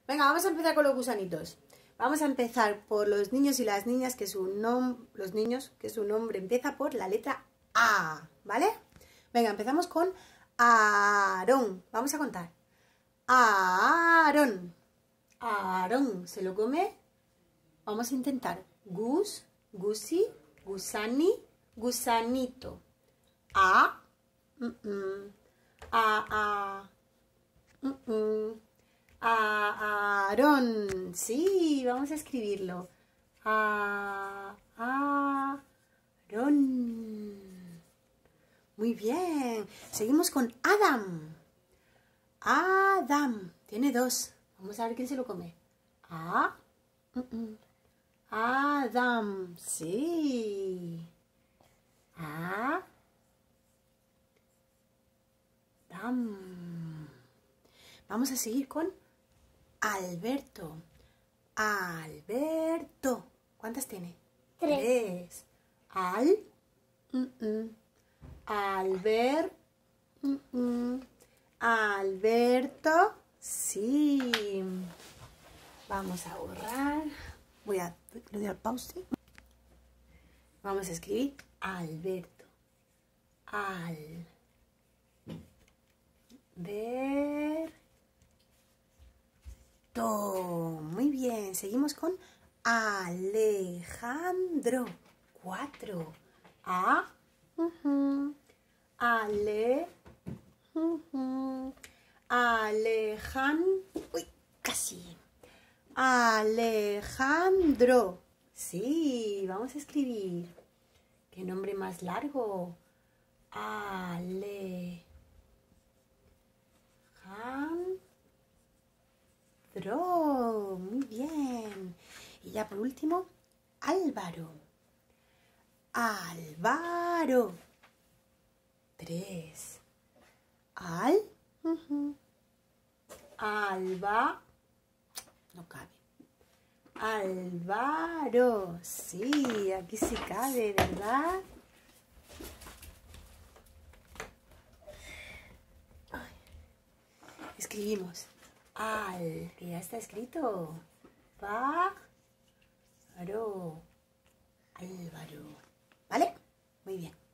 Venga, vamos a empezar con los gusanitos. Vamos a empezar por los niños y las niñas que su nombre empieza por la letra A, ¿vale? Venga, empezamos con Aarón. Vamos a contar. Aarón. Aarón. ¿Se lo come? Vamos a intentar. Gus, gusi, gusani, gusanito. A. Aarón. Sí, vamos a escribirlo. Aarón. Muy bien. Seguimos con Adam. Adam. Tiene dos. Vamos a ver quién se lo come. Adam. Sí. Adam. Vamos a seguir con Alberto. Alberto. ¿Cuántas tiene? Tres. Alberto. Sí. Vamos a borrar. Le doy al pause. Vamos a escribir Alberto. Muy bien. Seguimos con Alejandro. 4. Uy, casi. Alejandro. Sí, vamos a escribir. ¿Qué nombre más largo? Alejandro. Muy bien. Y ya por último, Álvaro. Álvaro. 3. No cabe. Álvaro. Sí, aquí sí cabe, ¿verdad? Escribimos que ya está escrito. Álvaro. ¿Vale? Muy bien.